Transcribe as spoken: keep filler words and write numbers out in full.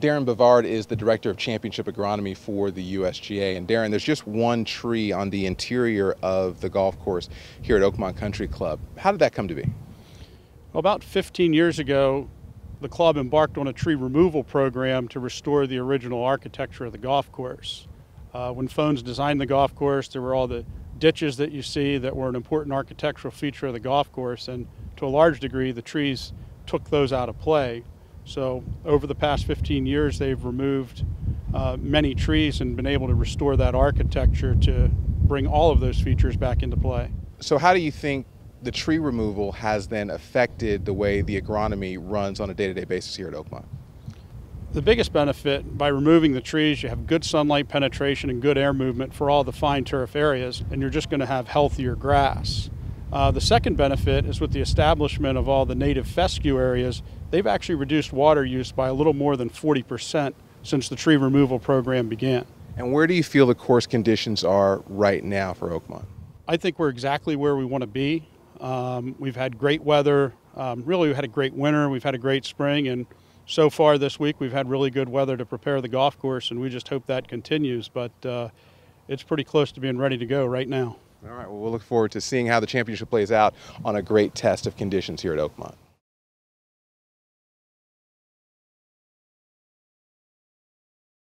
Darren Bavard is the Director of Championship Agronomy for the U S G A. And Darren, there's just one tree on the interior of the golf course here at Oakmont Country Club. How did that come to be? Well, about fifteen years ago, the club embarked on a tree removal program to restore the original architecture of the golf course. Uh, when Phones designed the golf course, there were all the ditches that you see that were an important architectural feature of the golf course, and to a large degree, the trees took those out of play. So over the past fifteen years, they've removed uh, many trees and been able to restore that architecture to bring all of those features back into play. So how do you think the tree removal has then affected the way the agronomy runs on a day-to-day basis here at Oakmont? The biggest benefit, by removing the trees, you have good sunlight penetration and good air movement for all the fine turf areas, and you're just going to have healthier grass. Uh, the second benefit is with the establishment of all the native fescue areas, they've actually reduced water use by a little more than forty percent since the tree removal program began. And where do you feel the course conditions are right now for Oakmont? I think we're exactly where we want to be. Um, we've had great weather. Um, really, we've had a great winter. We've had a great spring. And so far this week, we've had really good weather to prepare the golf course, and we just hope that continues. But uh, it's pretty close to being ready to go right now. All right, well, we'll look forward to seeing how the championship plays out on a great test of conditions here at Oakmont.